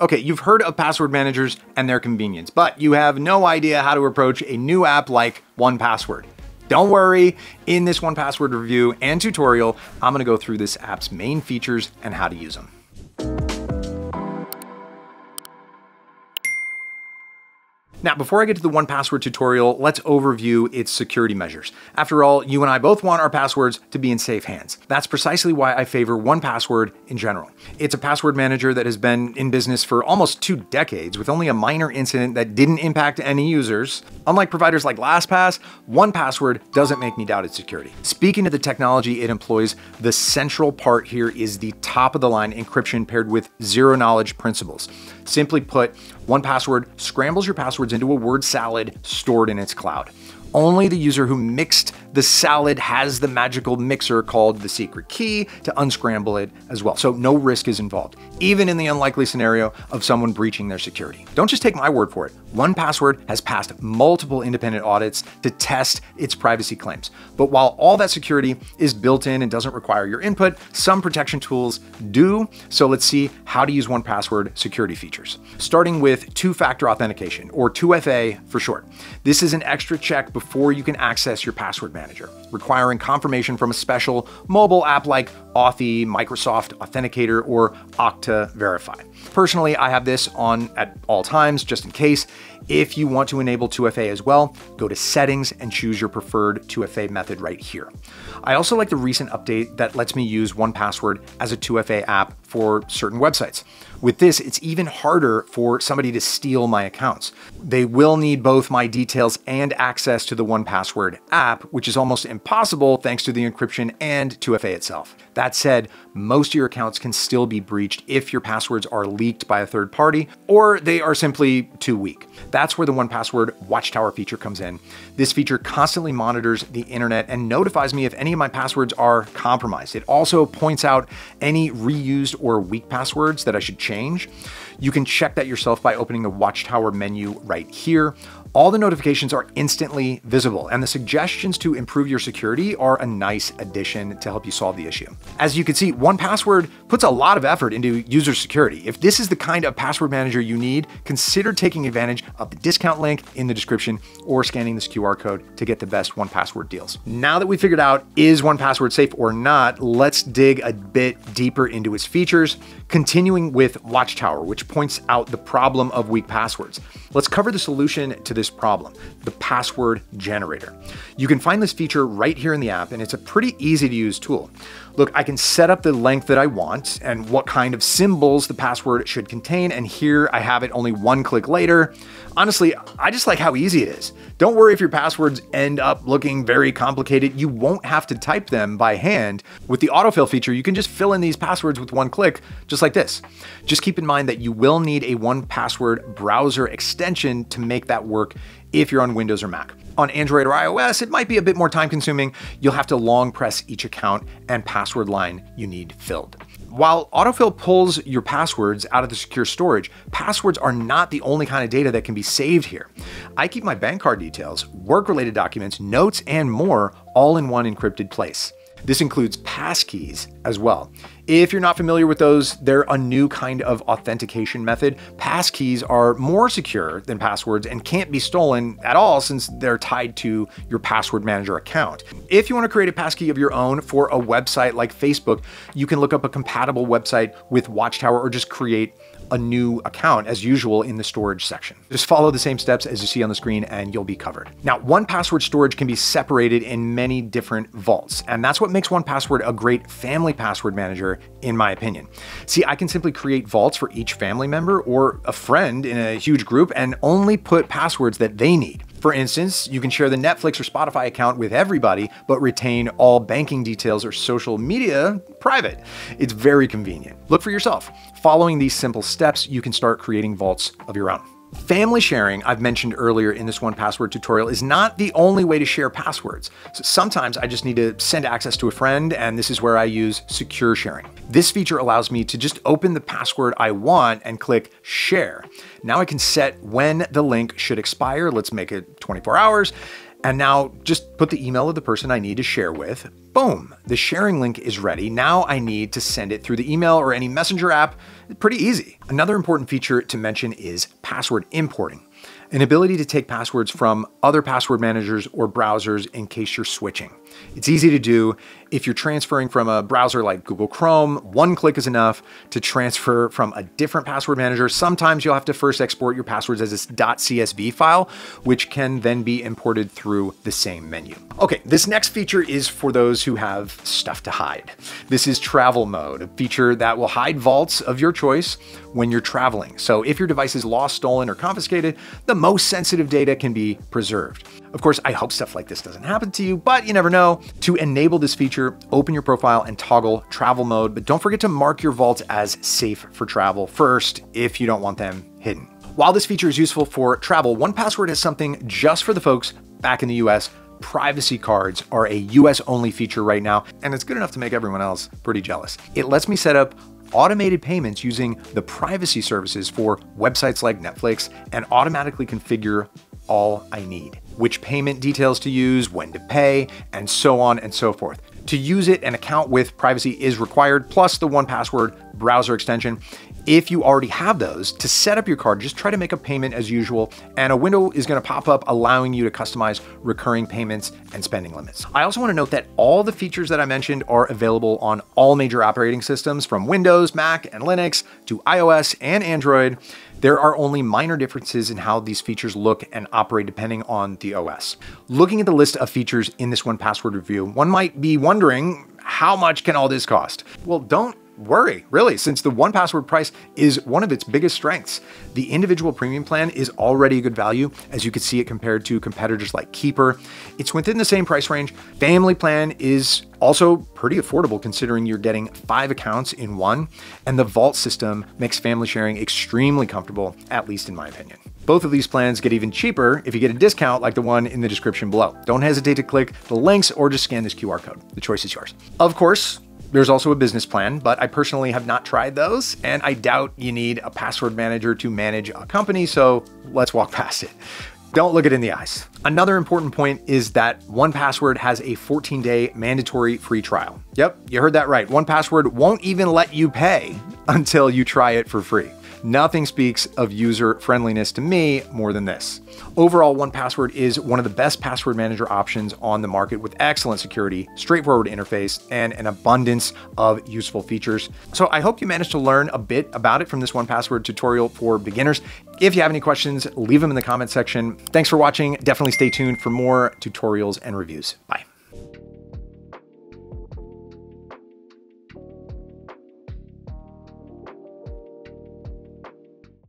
Okay, you've heard of password managers and their convenience, but you have no idea how to approach a new app like 1Password. Don't worry, in this 1Password review and tutorial, I'm gonna go through this app's main features and how to use them. Now, before I get to the 1Password tutorial, let's overview its security measures. After all, you and I both want our passwords to be in safe hands. That's precisely why I favor 1Password in general. It's a password manager that has been in business for almost 2 decades with only a minor incident that didn't impact any users. Unlike providers like LastPass, 1Password doesn't make me doubt its security. Speaking of the technology it employs, the central part here is the top-of-the-line encryption paired with zero-knowledge principles. Simply put, 1Password scrambles your passwords into a word salad stored in its cloud. Only the user who mixed the salad has the magical mixer called the secret key to unscramble it as well, so no risk is involved, even in the unlikely scenario of someone breaching their security. Don't just take my word for it. 1Password has passed multiple independent audits to test its privacy claims. But while all that security is built in and doesn't require your input, some protection tools do. So let's see how to use 1Password security features. Starting with two-factor authentication, or 2FA for short. This is an extra check before you can access your password manager, requiring confirmation from a special mobile app like Authy, Microsoft Authenticator, or Okta Verify. Personally, I have this on at all times, just in case. If you want to enable 2FA as well, go to Settings and choose your preferred 2FA method right here. I also like the recent update that lets me use 1Password as a 2FA app for certain websites. With this, it's even harder for somebody to steal my accounts. They will need both my details and access to the 1Password app, which is almost impossible thanks to the encryption and 2FA itself. That said, most of your accounts can still be breached if your passwords are leaked by a third party or they are simply too weak. That's where the 1Password Watchtower feature comes in. This feature constantly monitors the internet and notifies me if any of my passwords are compromised. It also points out any reused or weak passwords that I should change. You can check that yourself by opening the Watchtower menu right here. All the notifications are instantly visible, and the suggestions to improve your security are a nice addition to help you solve the issue. As you can see, 1Password puts a lot of effort into user security. If this is the kind of password manager you need, consider taking advantage of the discount link in the description or scanning this QR code to get the best 1Password deals. Now that we figured out is 1Password safe or not, let's dig a bit deeper into its features, continuing with Watchtower, which points out the problem of weak passwords. Let's cover the solution to this problem, the password generator. You can find this feature right here in the app, and it's a pretty easy to use tool. Look, I can set up the length that I want and what kind of symbols the password should contain, and here I have it only one click later. Honestly, I just like how easy it is. Don't worry if your passwords end up looking very complicated. You won't have to type them by hand. With the autofill feature, you can just fill in these passwords with one click, just like this. Just keep in mind that you will need a 1Password browser extension to make that work if you're on Windows or Mac. On Android or iOS, it might be a bit more time consuming. You'll have to long press each account and password line you need filled. While autofill pulls your passwords out of the secure storage, passwords are not the only kind of data that can be saved here. I keep my bank card details, work-related documents, notes, and more all in one encrypted place. This includes passkeys as well. If you're not familiar with those, they're a new kind of authentication method. Passkeys are more secure than passwords and can't be stolen at all since they're tied to your password manager account. If you want to create a passkey of your own for a website like Facebook, you can look up a compatible website with Watchtower or just create a new account as usual in the storage section. Just follow the same steps as you see on the screen and you'll be covered. Now, 1Password storage can be separated in many different vaults, and that's what makes 1Password a great family password manager, in my opinion. See, I can simply create vaults for each family member or a friend in a huge group and only put passwords that they need. For instance, you can share the Netflix or Spotify account with everybody, but retain all banking details or social media private. It's very convenient. Look for yourself. Following these simple steps, you can start creating vaults of your own. Family sharing, I've mentioned earlier in this 1Password tutorial, is not the only way to share passwords. So sometimes I just need to send access to a friend, and this is where I use secure sharing. This feature allows me to just open the password I want and click share. Now I can set when the link should expire. Let's make it 24 hours. And now just put the email of the person I need to share with. Boom, the sharing link is ready. Now I need to send it through the email or any messenger app. Pretty easy. Another important feature to mention is password importing, an ability to take passwords from other password managers or browsers in case you're switching. It's easy to do. If you're transferring from a browser like Google Chrome, one click is enough to transfer from a different password manager. Sometimes you'll have to first export your passwords as a .csv file, which can then be imported through the same menu. Okay, this next feature is for those who have stuff to hide. This is travel mode, a feature that will hide vaults of your choice when you're traveling. So if your device is lost, stolen, or confiscated, the most sensitive data can be preserved. Of course, I hope stuff like this doesn't happen to you, but you never know. To enable this feature, open your profile and toggle travel mode, but don't forget to mark your vaults as safe for travel first if you don't want them hidden. While this feature is useful for travel, 1Password has something just for the folks back in the US. Privacy cards are a US only feature right now, and it's good enough to make everyone else pretty jealous. It lets me set up automated payments using the privacy services for websites like Netflix and automatically configure all I need, which payment details to use, when to pay, and so on and so forth. To use it, an account with privacy is required, plus the 1Password browser extension. If you already have those, to set up your card, just try to make a payment as usual, and a window is going to pop up allowing you to customize recurring payments and spending limits. I also want to note that all the features that I mentioned are available on all major operating systems, from Windows, Mac, and Linux to iOS and Android. There are only minor differences in how these features look and operate depending on the OS. Looking at the list of features in this 1Password review, one might be wondering, how much can all this cost? Well, don't worry, really, since the 1Password price is one of its biggest strengths. The individual premium plan is already a good value, as you can see it compared to competitors like Keeper. It's within the same price range. Family plan is also pretty affordable considering you're getting 5 accounts in one, and the Vault system makes family sharing extremely comfortable, at least in my opinion. Both of these plans get even cheaper if you get a discount like the one in the description below. Don't hesitate to click the links or just scan this QR code. The choice is yours. Of course, there's also a business plan, but I personally have not tried those, and I doubt you need a password manager to manage a company, so let's walk past it. Don't look it in the eyes. Another important point is that 1Password has a 14-day mandatory free trial. Yep, you heard that right. 1Password won't even let you pay until you try it for free. Nothing speaks of user friendliness to me more than this. Overall, 1Password is one of the best password manager options on the market with excellent security, straightforward interface, and an abundance of useful features. So I hope you managed to learn a bit about it from this 1Password tutorial for beginners. If you have any questions, leave them in the comment section. Thanks for watching. Definitely stay tuned for more tutorials and reviews. Bye.